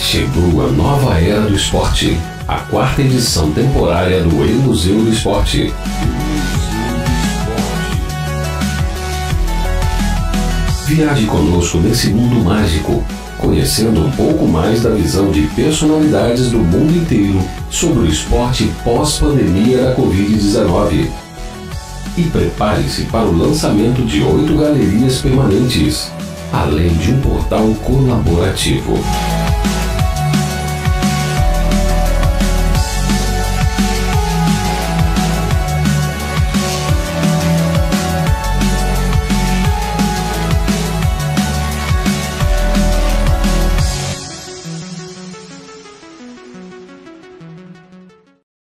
Chegou a nova era do esporte, a quarta edição temporária do E-Museu do Esporte. Viaje conosco nesse mundo mágico, conhecendo um pouco mais da visão de personalidades do mundo inteiro sobre o esporte pós-pandemia da Covid-19. E prepare-se para o lançamento de 8 galerias permanentes, além de um portal colaborativo.